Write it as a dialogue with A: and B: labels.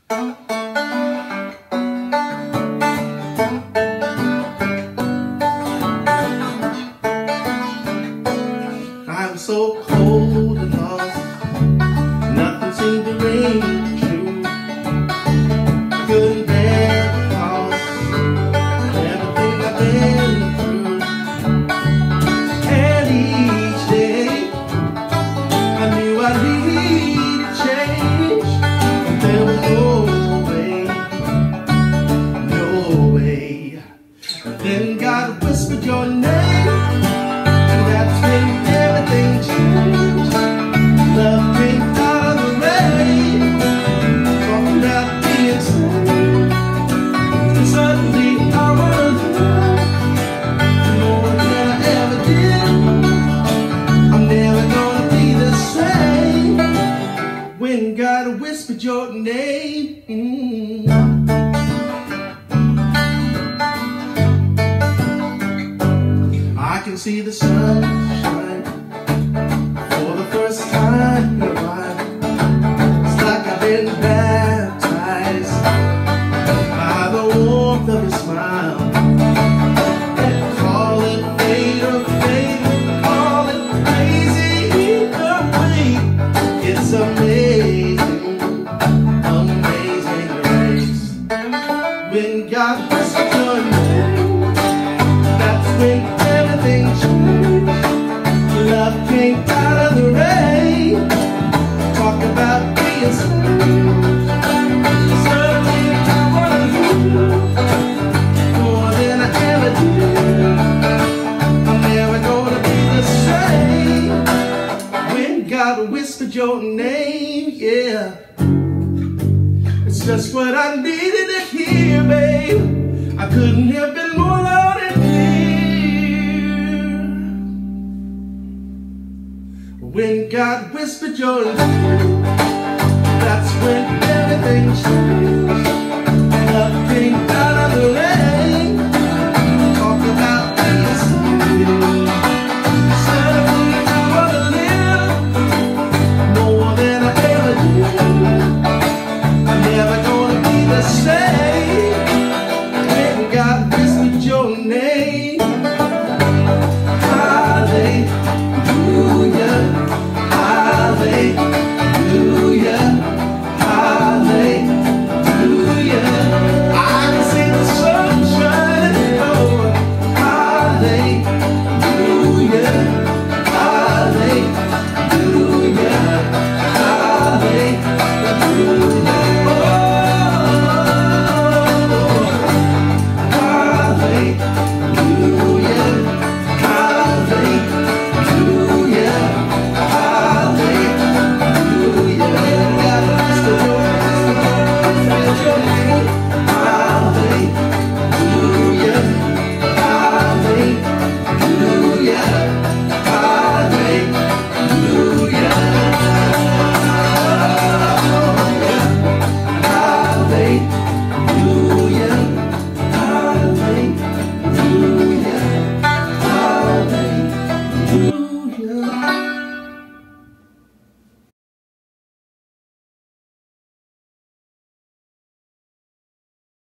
A: I'm so cold and lost, nothing seemed to ring true. I couldn't bear the cost of everything I've been through. And each day I knew I needed change, but there was no way. Then God whispered your name, and that's when everything changed. Love came out of the rain, talking about being saved. And suddenly I was loved more than I ever did. I'm never gonna be the same when God whispered your name. I can see the sun shine for the first time in a while. It's like I've been baptized by the warmth of his smile. And call it fate or fate, call it crazy either way. It's amazing, amazing grace. When God whispered your name, that's when everything changed. Love came out of the rain, talk about being saved. Suddenly I was loved more than I ever did. I'm never gonna be the same when God whispered your name, yeah. It's just what I needed to hear, babe. I couldn't have been more loud and clear. When God whispered your name, that's when